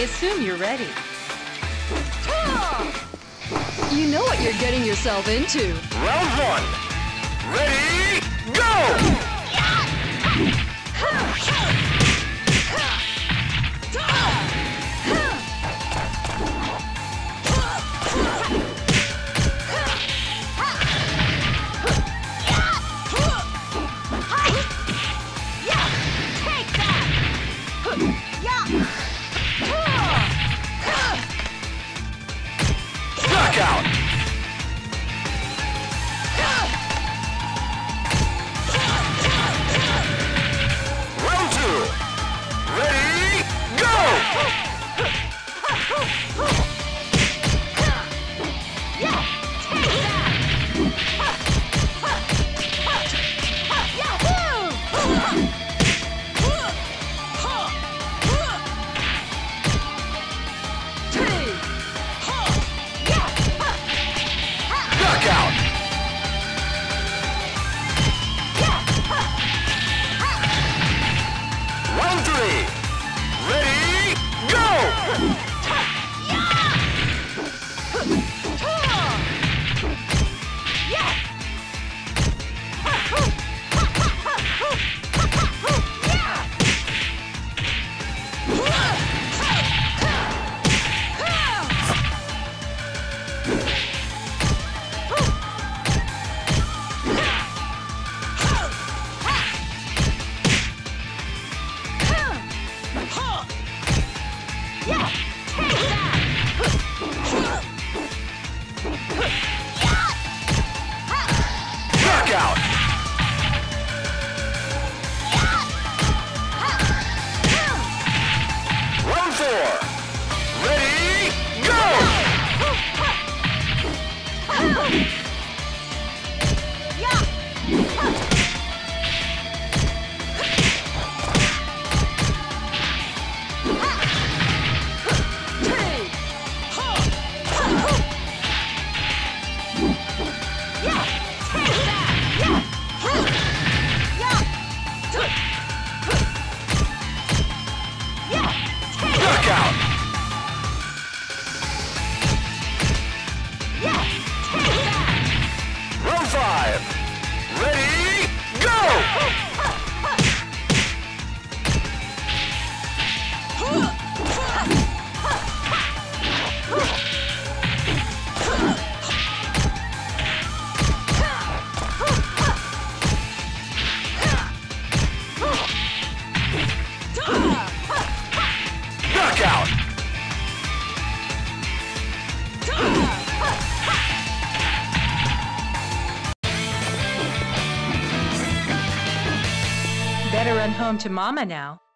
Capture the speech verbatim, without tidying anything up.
assume you're ready. You know what you're getting yourself into. Round one. Ready, go! Knockout! Round two. Ready, go! Knockout! Round three. Ready, go! Knockout! Round four. Ready, go! Knockout! Round five. Ready, go! Knockout! Better run home to Mama now.